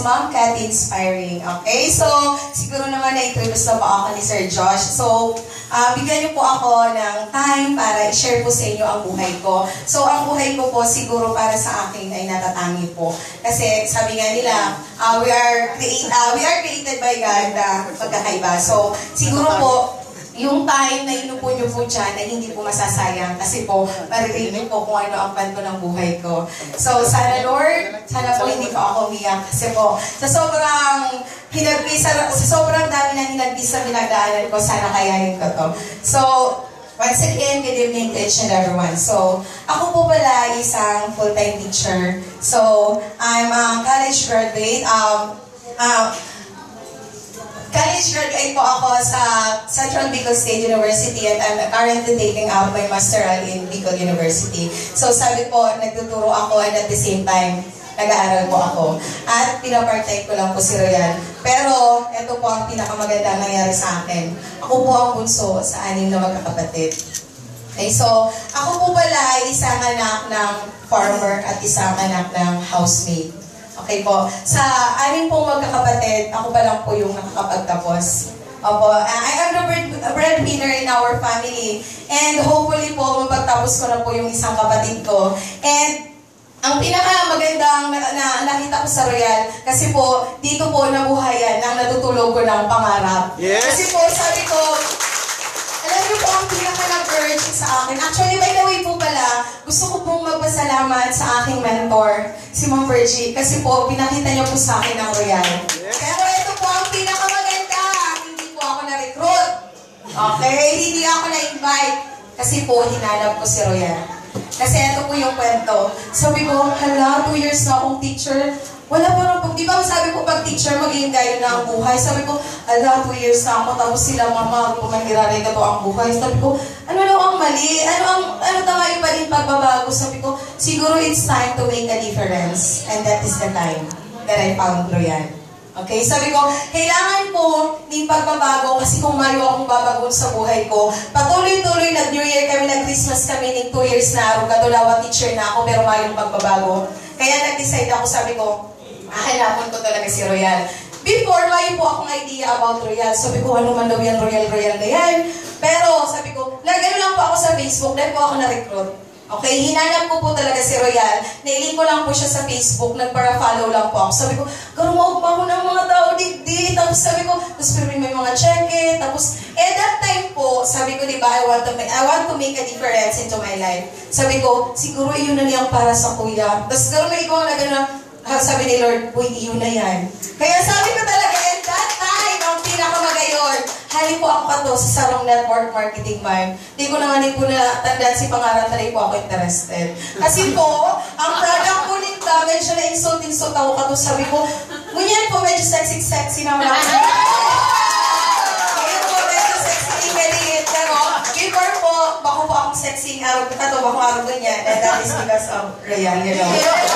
Ma'am Cat Inspiring. Okay, so siguro naman na-introduce na po ako ni Sir Josh. So, bigyan niyo po ako ng time para i-share po sa inyo ang buhay ko. So, ang buhay ko po siguro para sa akin ay natatangi po. Kasi sabi nga nila, we are created by God na magkakaiba. So, siguro po, yung time na inupo nyo po dyan na hindi po masasayang kasi po maririnig po kung ano ang panto ng buhay ko. So sana Lord, sana po hindi po ako umiyak kasi po sa sobrang dami na hinagpis na pinagdaanan ko, sana kayanin ko to. So, once again, good evening to each and everyone. So, ako po pala isang full-time teacher. So, I'm a college graduate. College graduate po ako sa Central Bicol State University and I'm currently taking up my masteral in Bicol University. So sabi po, nagtuturo ako and at the same time, nag-aaral po ako. At pinapart-time ko lang po si Royal. Pero ito po ang pinakamagandang nangyari sa akin. Ako po ang bunso sa 6 na magkakapatid. Okay, so ako po pala ay isang anak ng farmer at isang anak ng housemaid. Okay po. Sa amin pong magkakapatid, ako pa lang po yung nakakapagtapos. Opo, I am the breadwinner in our family. And hopefully po, mapagtapos ko na po yung isang kapatid ko. And ang pinakamagandang nakita ko sa Royal, kasi po, dito po nabuhayan ang natutulog ko ng pangarap. Yes. Kasi po, sabi ko, alam niyo po ang pinaka-nag-urge sa akin. Actually, by the way po pala, gusto ko pong magpasalamat sa aking mentor, si Ma'am Virgie, kasi po, pinakita niyo po sa akin ang Royal. Pero ito po ang pinakamaganda. Hindi po ako na-recruit. Okay? Hindi ako na-invite. Kasi po, hinanap ko si Royal. Kasi ito po yung kwento. Sabi ko, hala, 2 years na akong teacher. Wala po nang di ba sabi ko pag teacher, magiging gayo na ang buhay. Sabi ko, ala, 2 years na ako, tapos sila mama, pumangiraray ka to ang buhay. Sabi ko, ano daw ang mali? Ano tama yung pa rin pagbabago? Sabi ko, siguro it's time to make a difference. And that is the time that I found Royal. Okay, sabi ko, kailangan po din pagbabago kasi kung mayo akong babagon sa buhay ko. Patuloy-tuloy, nag-New Year kami, nag-Christmas kami, ng 2 years na ako, katulawa teacher na ako, pero mayong pagbabago. Kaya nag-decide ako, sabi ko, hanapan ko talaga si Royal. Before, may po akong idea about Royal. Sabi ko, ano man daw yan, Royal na yan. Pero, sabi ko, nagano lang po ako sa Facebook, dahil po ako na-recruit. Okay, hinanap ko po talaga si Royal. Nailing ko lang po siya sa Facebook, nagpara-follow lang po ako. Sabi ko, garumaw pa ako ng mga tao, di. Tapos sabi ko, tapos may mga cheque. Tapos, that time po, sabi ko, di ba, I want to make a difference into my life. Sabi ko, siguro iyon na niyang para sa kuya. Tapos, garumaw ikaw na gano'n, sabi ni Lord, uy, iyon na yan. Kaya sabi ko talaga, at that time, ang pinakamagayon, hali po ako pa to sa Sarong Network Marketing Mime. Di ko naman din po natandaan si pangarap na rin po ako interested. Kasi po, ang product po nito, medyo na insult ako ka to. Sabi ko, ngunyan po, medyo sexy naman ako. Ngayon po, medyo sexy, maliit. Pero, before po, bako po akong sexy araw ka to, bako araw ganyan. And that is because of Royal, you know.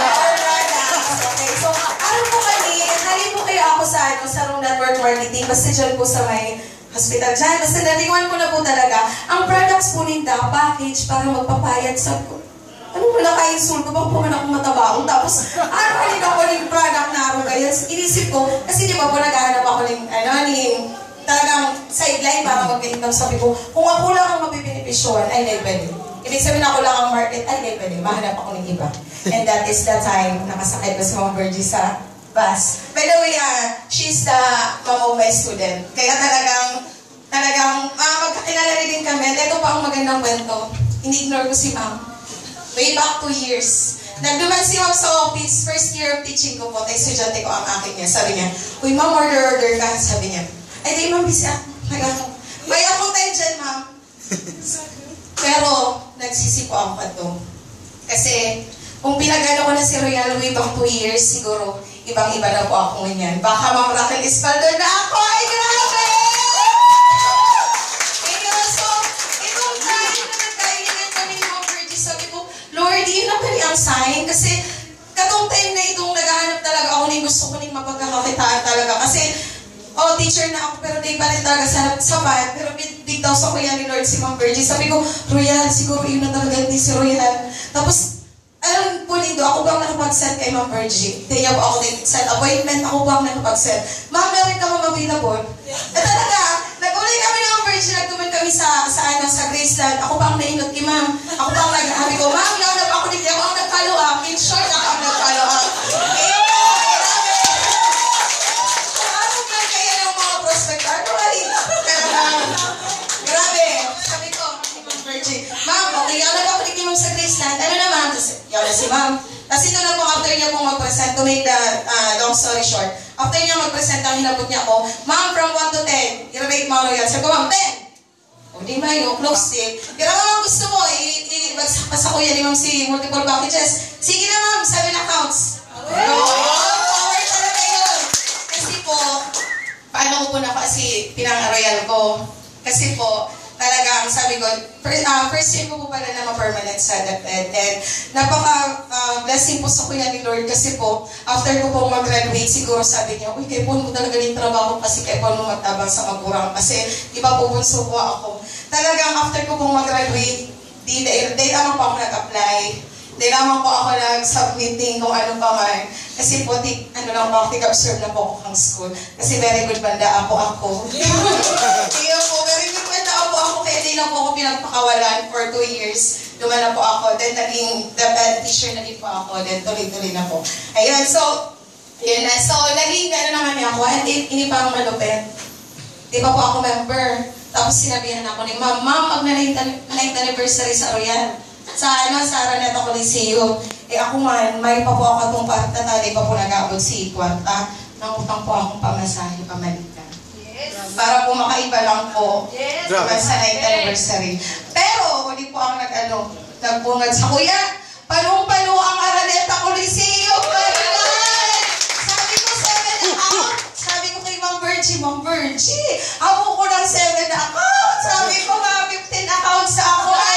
Okay, so, ano po kami, hali po kayo ako sa Sarong Network Marketing, basta dyan po sa may hospital dyan. Basta naliwan ko na po talaga. Ang products po ninda, package para magpapayat. Sabi ko, ano mo na kayo insulto? Baka po man akong matabaong. Tapos, halin ako ng product na ako kayo. Inisip ko, kasi di ba po naghahanap ako ng, talagang sideline para mag-income. Sabi ko, kung ako lang ang mapibenepisyon, ay hindi pwede. Ibig sabihin ako lang ang market, ay hindi pwede. Mahanap ako ng iba. And that is the time nakasakay ko si Ma'am Virgie sa bus. By the way, she's the mom of my student. Kaya talagang magkakilala rin din kami. Ito pa ang magandang kwento. Ini-ignore ko si Ma'am. Way back 2 years. Nagduman si Ma'am sa office, first year of teaching ko po, tayo estudyante ko ang akin niya. Sabi niya, uy Ma'am, order ka. Sabi niya, ay di Ma'am, busy ako. May akong time dyan, Ma'am. Pero, nagsisi po ako ito. Kasi, kung pinagano ko na si Royal way back 2 years, siguro, ibang-iba na po ako ngayon. Baka Ma'am Raquel Espaldo na ako! Ay, grabe! So, itong time na nagkainan kami ni Ma'am Virgie, sabi ko, Lord, yun ang kanyang sign. Kasi, katong time na itong naghahanap talaga ako na gusto ko nang mapagkakakitaan talaga. Kasi, teacher na ako, pero di pa rin talaga sa bayan. Pero big daw sa kuya ni Lord si Ma'am Virgie. Sabi ko, Royal, siguro yun na talaga hindi si Royal. Tapos, alam po lindo, ako ba ang nakapag-set kay Ma'am Virgie? Hindi niya po ako set appointment, ako ba ang nakapag-set? Ma'am, meron ka ma'am available? At talaga, nag-uli kami ng Ma'am Virgie, nagtuman kami sa Graceland. Ako pa ang nainot kay Ma'am. Ako pa ang naghahabi ko, Ma'am, yaw na pa ako dito, ako ang nag-follow up. In short, ako ang nag-follow up. Ma'am, okay, yaw na ba ako dito sa Graceland? Ano na ma'am? Yaw na si ma'am. Tapos ito na po, after niya pong mag-present, to make the long story short, after niya mag-present, ang hinabot niya ako, Ma'am, from 1 to 10, i-rate mo ano yan. Sabi ko, Ma'am, 10! O di ba yung close still. Pero ma'am, gusto mo, i-bagsak pa sa kuya ni ma'am si multiple packages. Sige na ma'am, 7 accounts. Power talaga yun. Kasi po, paano ko po na kasi pinang-royal ko? Kasi po, talagang sabi ko, first year ko po pala na ma-permanent sa DepEd. And napaka-blessing po sa kuya ni Lord kasi po, after ko po mag-graduate, siguro sabi niya, uy, kay Pon mo talaga yung trabaho kasi kay Pon mo magtabang sa magurang. Kasi iba po bunso po ako. Talagang after ko po mag-graduate, di naman po ako nag-apply. Di naman po ako nag-submitting kung ano pa man. Kasi po, lang po, tig-observe na po ako ng school. Kasi very good banda ako. Kaya po, very good banda ako. Kaya di na po ako pinagpakawalan for 2 years. Luma na po ako. Then, naging teacher na din po ako. Then, tuloy-tuloy na po. Ayun, so, yun na. So, naging naman niya ako. And ini parang malupit. Di pa po ako member. Tapos sinabihan ako ni Ma'am, mag-9th anniversary sa Royal. Sa Araneta Coliseum. Ako man, may pa po ako itong patatali pa po nag-aabot si Ikwanta. Nangutang po akong pamasahe, pamalitan. Yes. Para po makaiba lang po. Yes. Sa 9th anniversary. Pero, hindi po ako nagbungad sa kuya. Palong-palo ang Araneta Coliseum. Sabi ko, 7 account. Sabi ko kay Ma'am Virgie, ako ko ng 7 account. Sabi ko nga, 15 accounts sa ako. Ay,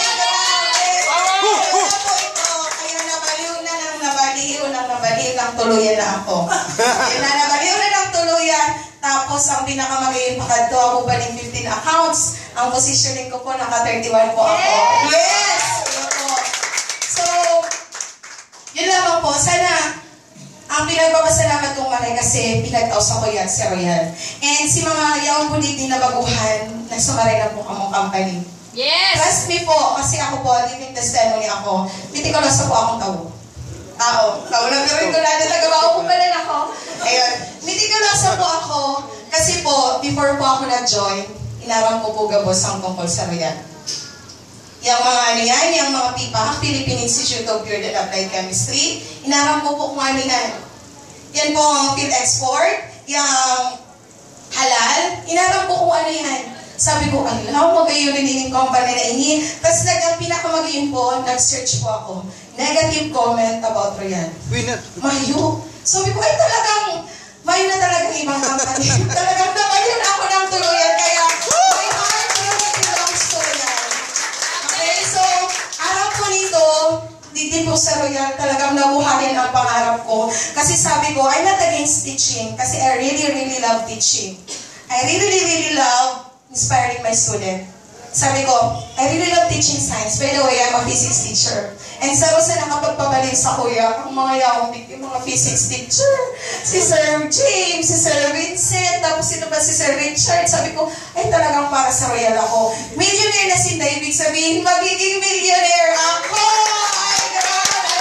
nabaliw lang tuluyan na ako. Nabaliw na lang tuluyan. Tapos, ang pinakamagayon pakadto ako ba ng 15 accounts. Ang positioning ko po, naka-31 po ako. Yes! Yun po. So, yun lamang po. Sana, ang pinagpapasalamat kong malay kasi pinag-tausa ko yan si Royal. And si mga yaong buliti na baguhan, nagsumaray na po kamong company. Yes! Trust me po, kasi ako po, living testimony ako. Titikulosa po akong tao. Tao lang rin ko na nagagawa ko pala na ako. Ayun, mitikulosa po ako kasi po, before po ako nag-join, inarang ko po gabos ang tungkol sa Royal. Yung mga PIPA, Philippine Institute of Pure and Applied Chemistry, inarang ko po kung ano yan. Yan po ang field export, yung halal, inarang ko kung ano yan. Sabi ko, magayon rin company na ini. Tapos pinakamagayon po, nag-search po ako. Negative comment about Royal. Mayo. Sabi ko, talagang, mayo na talagang ibang company. Talagang namayon ako ng tuluyan. Kaya, my heart really belongs to Royal. Okay, so, araw po nito, dito po sa Royal, talagang nabuhayin ang pangarap ko. Kasi sabi ko, I'm not against teaching. Kasi I really love teaching. I really love inspiring my student. Sabi ko, I really love teaching science. By the way, I'm a physics teacher. And sa Rosa nakapagpabalin sa kuya, ang mga yaong yung mga physics teacher. Si Sir James, si Sir Vincent, tapos ito ba si Sir Richard. Sabi ko, ay talagang para sa Royal ako. Millionaire na si David, sabihin, magiging millionaire ako! Ay, grabe!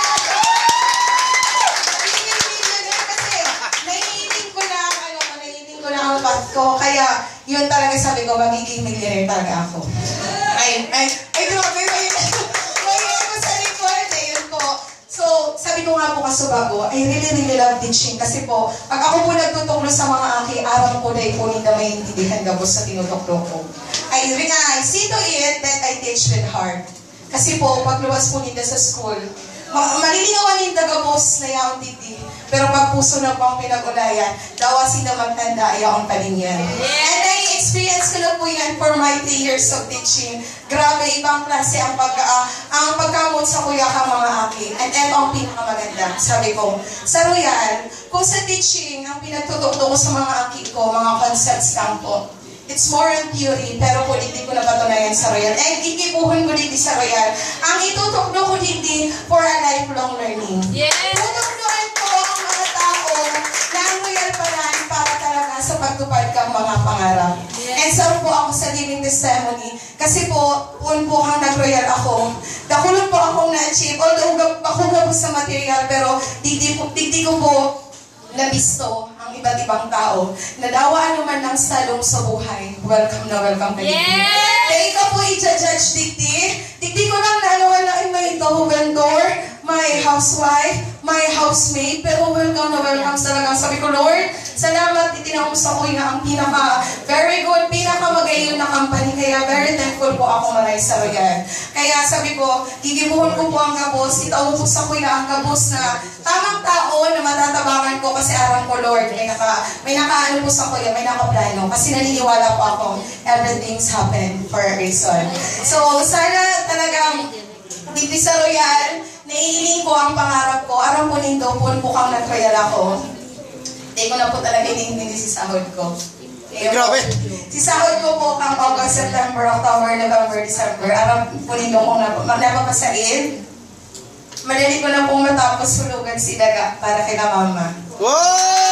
Magiging millionaire kasi nahihiling ko na ang path ko. Kaya, yun talaga sabi ko, magiging millionaire talaga ako. Ay, grabe, may ako sa likod. Ayun po. So, sabi ko nga po kasubago, I really love teaching. Kasi po, pag ako po nagtutulong sa mga aki, araw ko na ipunin na may intindihan gabos sa tinutoklo ko. I see to it that I teach with heart. Kasi po, pag luwas po nila sa school, malilinawan yung tagabos na yaong titi. Pero pag puso na pang pinag-ulayan, dawasin na magtanda, ayaw ang palinyan. And I-experience ko na po yan for my 3 years of teaching. Grabe, ibang klase ang pagkamot sa kuya kang mga aki. And eto ang pinakamaganda. Sabi ko, sa Royal, kung sa teaching, ang pinagtutuklo ko sa mga aki ko, mga concepts lang po. It's more on theory, pero kung hindi ko napatunayan sa Royal. And ikipuhon ko dito sa Royal. Ang itutuklo ko dito for a lifelong learning. na-achieve. Although ako po sa material, pero digdi ko po nabisto ang iba't ibang tao. Nadawaan naman ng salong sa buhay. Welcome na welcome kayo. Yes! Kaya ikaw po i-judge digdi. Digdi ko lang na alawan may ito, vendor, my housewife, my housemate, pero welcome na welcome talaga. Sabi ko, Lord, salamat, itinausap ko yung ang very good, pinakamagayon na company. Kaya very thankful po ako maray sa royan. Kaya sabi ko, gigibuhon ko po ang kabos, itaupos ako yung ang kabos na tamang tao na matatabangan ko kasi aram ko, Lord, may nakaano po sa kuya, may nakaplano. Kasi naniniwala po ako, everything's happen for a reason. So, sana talagang dito sa royal, naiiling ko ang pangarap ko. Aram po nito, po kang nag-royal ako. Hindi ko na po talaga iniintindi si sahod ko. Grabe! Si sahod ko po kang August, September, October, November, December. Aram po nito kung napapasain. Madali ko na pong matapos hulugan si Daga para kay na mama. Wow!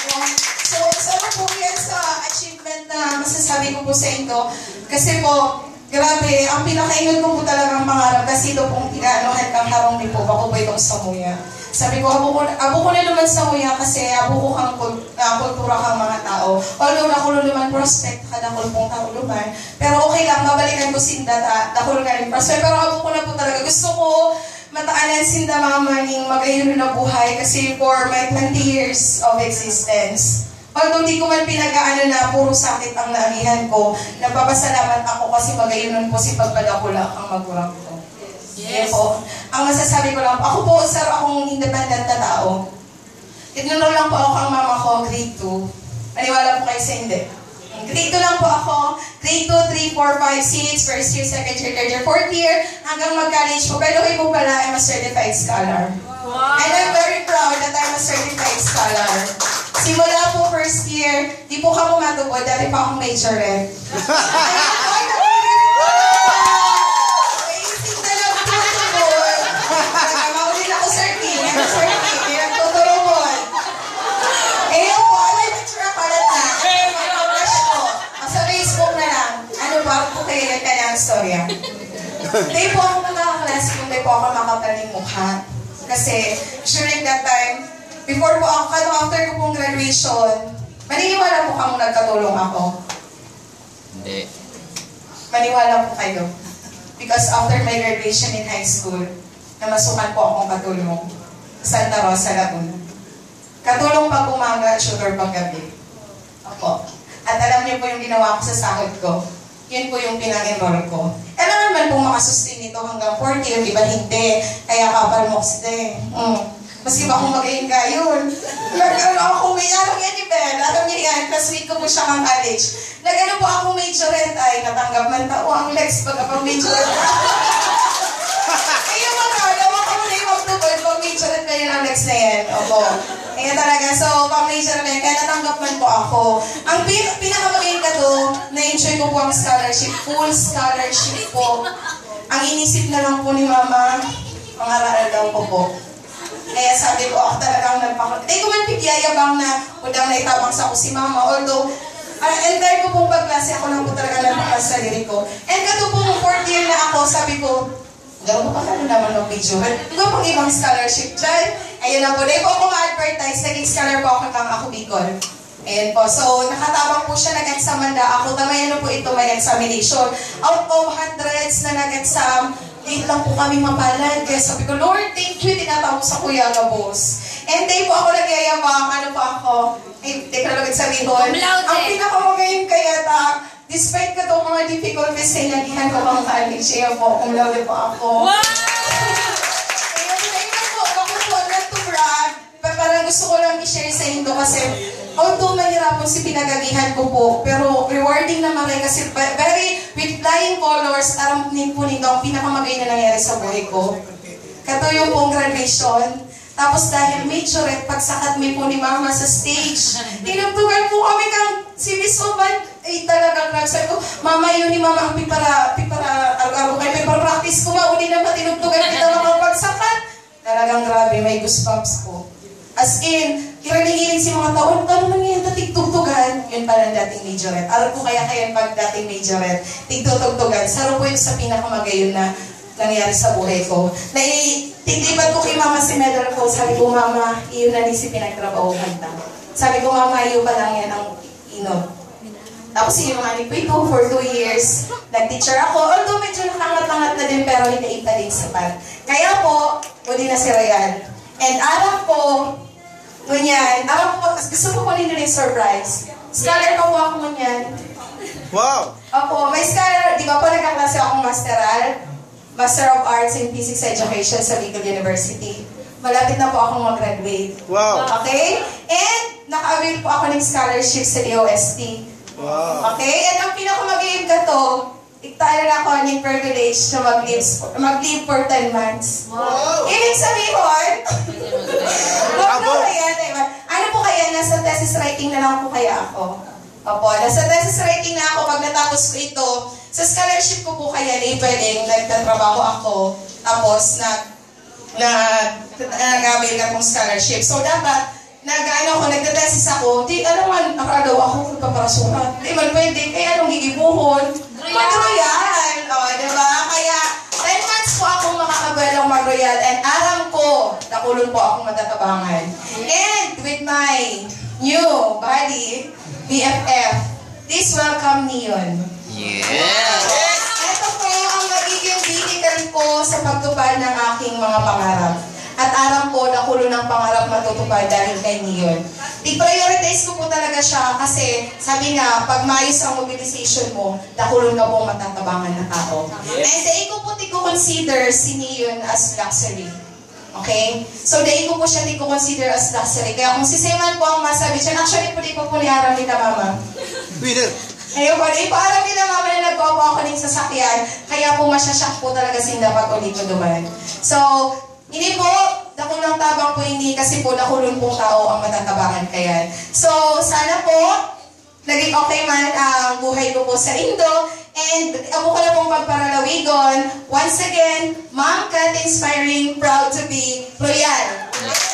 So, sana po yan sa achievement na masasabi ko po sa inyo. Kasi po, grabe, ang pinakaingat ko po talagang pangarap kasi ito pong inaanohan kang harong ni po, ako po itong samuya. Sabi ko, abo ko na naman samuya kasi abo ko kang kultura kang mga tao. Although nakulo naman prospect ka, nakulo pong tao naman. Pero okay lang, babalikan ko sinda, nakulo na rin prospect. Pero abo ko na po talaga. Gusto ko mataanan sinda mama ning magayon na buhay kasi for my 20 years of existence. Although di ko man pinag-aano na puro sakit ang naanihan ko, nagpapasalamat ako kasi magayon po si pagpadakula ang magulang ko. Yes. Po. Ang masasabi ko lang, ako po, sir, akong independent na tao. Ignore lang po ako ang mama ko, grade 2. Maniwala po kayo sa hindi. Grade 2 lang po ako. Grade 2, 3, 4, 5, 6, first year, second year, third year, fourth year, hanggang mag-college po. Pero kayo po pala, I'm a certified scholar. Wow. And I'm very proud that I'm a certified scholar. Simula po first year, di po ka pumatubod, dati pa akong majorette. Storya. Hindi po ako nakakaklase kung hindi po ako makapaling mukha. Kasi during that time, before po ako, after ko pong graduation, maniniwala po kang nagkatulong ako. Hindi. Maniwala po kayo. Because after my graduation in high school, namasukan po akong katulong sa Santa Rosa, Laguna. Katulong pag umaga, sugar pag gabi. Ako. At alam niyo po yung ginawa ko sa sahod ko. Yun po yung pinang-enroll ko. Kailangan man pong makasustain nito hanggang 40, yung iba hindi. Kaya kapal mo kasi, maski ba kung magayin ka, yun. Nag-ano ako, may alam yan ni Bel, alam niya yan, classmate ko po siya kang college. Nag-ano po ako majorette, ay natanggap man tao ang legs pagkapang majorette. Ayun mga, alam ako na yung magtubod, pag majorette kayo ng legs na yan. Opo. Kaya talaga, so, pang-major na yan, kaya natanggap man po ako. Ang pinakamagaling ka to, na-enjoy ko po ang scholarship, full scholarship po. Ang inisip na lang po ni Mama, pangaral daw ko po. Kaya sabi ko, ako talagang nagpakot. Hindi ko man pigyayabang na udang naitabang sa ako si Mama, although, entire ko pong pagklase, ako lang po talaga nagpakas sa sarili ko. And kato pong 4th year na ako, sabi ko, gano'n pa kano naman ng video. Hindi ko pang ibang scholarship dyan. Ayun na po. Dahil po ako ma-advertise. Naging scholar po ako kang ako Bicol. Ayan po. So, nakatabang po siya nag-exam manda ako. Tamay ano po ito, may examination. Out of hundreds na nag-exam, late lang po kami mapalad. Kaya sabi ko, Lord, thank you. Tinatawag sa Kuya Gabos. And day po ako nagyayabang. Ano po ako? Eh, di ko na sabihin. Ang pinakamagayon kaya despite ka itong mga difficulties sa inagihan ko pang college, siya po, kung laude po ako. Wow! Ayun po, ako po, not to brag, parang gusto ko lang i-share sa inyo kasi although mahirapon si pinagagihan ko po, pero rewarding naman rin kasi very, with flying colors, aram din po nito ang pinakamagay na nangyari sa buhay ko. Kato yung pong graduation. Tapos dahil majorette, pagsakat may po ni Mama sa stage, tinugtugan po kami kang si Miss Oban, ay talagang nagsabi ko, Mama, yun ni Mama ang pipara, araw-araw kayo, may practice ko, mauli na pa tinugtugan kita mga pagsakat. Talagang grabe, may goosebumps po. As in, kirinig-inig si mga tao, ano man yan, tigtugtugan? Yun pala dating majorette. Alam ko kaya pag dating majorette, tigtugtugan. Saro po yung sa pinakamagayon na nangyari sa buhay ko. Tindipan ko kay mama si medal ko. Sabi ko, mama, iyon na rin si pinagtrabahuhan ta. Sabi ko, mama, iyo pa lang yan ang Tapos sinungaling ko ito for 2 years. Nag-teacher ako. Although medyo nakangat-angat na din, pero hindi pa din sapat. Kaya po, uli na si Royal. And alam ko, gusto ko po nila yung surprise. Scholar ko po ako ngunyan. Wow! Opo, may scholar, di ba po nagkaklase akong Master of Arts in Physics Education sa Bicol University. Malapit na po akong mag-graduate. Wow! Okay? And naka-avail po ako ng scholarship sa DOST. Wow! Okay? And ang pinakamagayon ka to, iktala na ako ng privilege na mag-leave for 10 months. Wow! Ibig sabihin, ano po kaya, nasa thesis writing na lang po kaya ako. Opo, nasa thesis writing na ako pag natapos ko ito. Sa scholarship ko po kaya labeling, nagtatrabaho ako, tapos nag-avail na pong scholarship. So dapat, nagtatesis ako, di alam man, nakagaw ako kung paparasukan. Di man pwede, kaya anong gigibuhon? Mag-royal! O, diba? Kaya, 10 months po akong makakabalang mag-royal and alam ko, nakulon po akong matatabangan. And with my new buddy, BFF, please welcome Neon. Yes! Ito po ang magiging vehicle ko sa pagtupad ng aking mga pangarap. At alam ko na kulo ng pangarap matutupad dahil kay Neon. I-prioritize ko po talaga siya kasi sabi nga, pag maayos ang mobilization mo, nakulong ka po matatabangan na tao. Yes. And dahil ko po consider si Neon as luxury. Okay? So dahil ko po siya consider as luxury. Kaya kung si Seman po ang masabi siya, actually po di po ni Aram nila mama. Winner! Ayun po, ipaalam nila mama na nagpapo ako ng sasakyan, kaya po masyasyak po talaga sinda pag ulit ko duman. So, hindi po, nakulang tabang po hindi kasi po nakulong pong tao ang matatabangan kaya. So, sana po, naging okay man ang buhay ko po sa Indo. And ako ko na pong pagparalawigon. Once again, Ma'am Kat Inspiring, proud to be Royal.